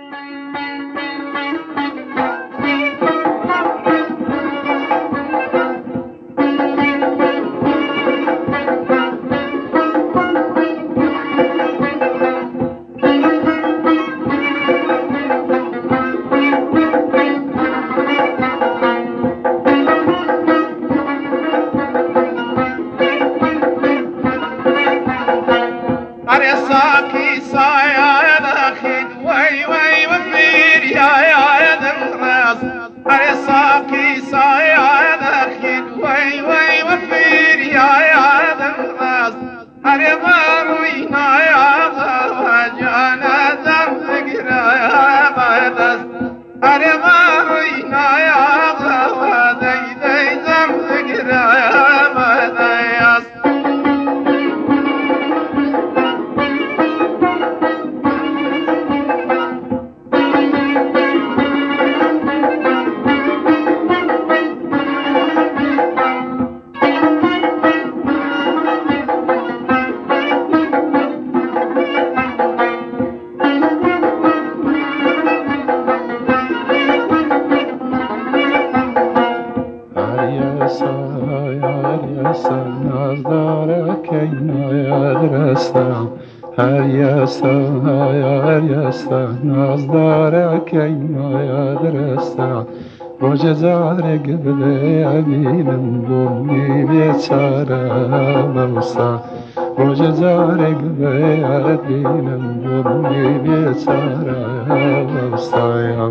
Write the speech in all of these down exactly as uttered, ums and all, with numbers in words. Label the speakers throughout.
Speaker 1: هر یسا هر یسا نازدار کی ناید رسا روز زارگ بده امینم بومی بیچاره موسا روز زارگ بده امینم بومی بیچاره موسا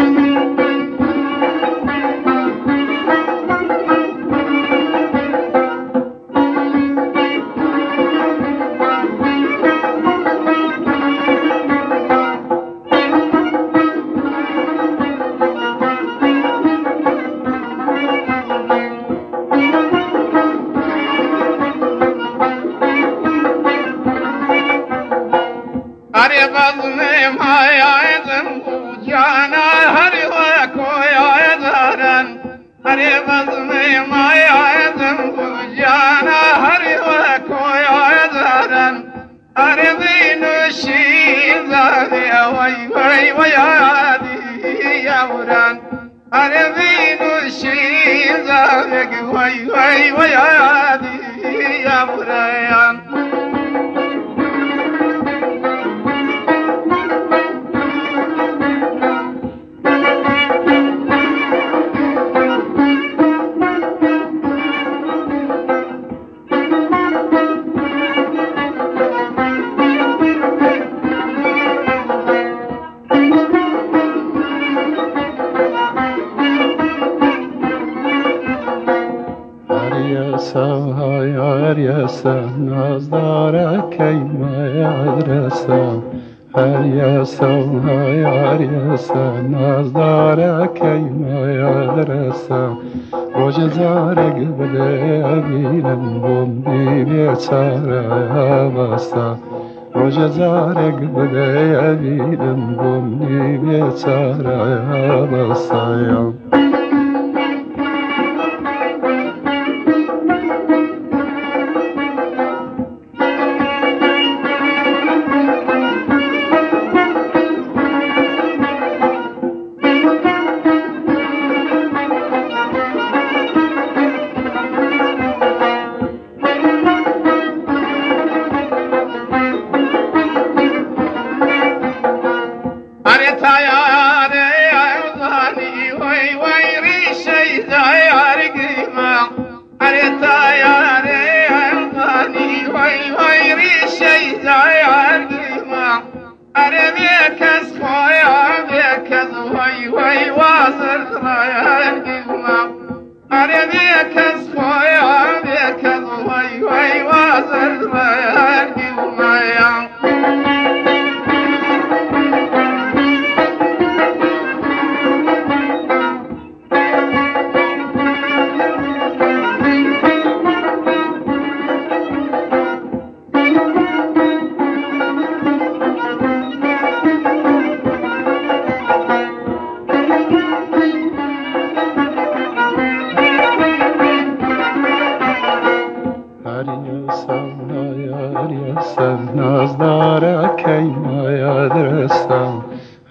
Speaker 1: نازدار کی ناید رسا هر یسا هر یسا نازدار کی ناید رسا روز زارگ بده امینم بومی بیچاره واسا روز زارگ بده امینم بومی بیچاره واسا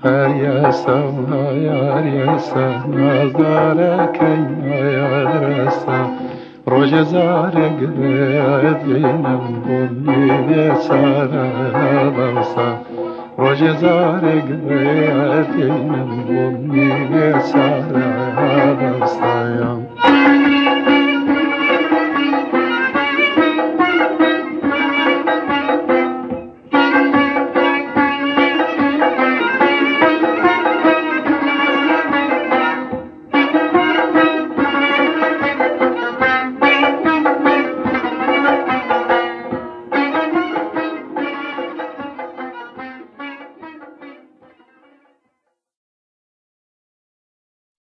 Speaker 1: هر یاسم هر یاسم نازدار کیم یادرسم روز زاره گرد اینم بومی بیچاره نبسم روز زاره گرد اینم بومی بیچاره نبسم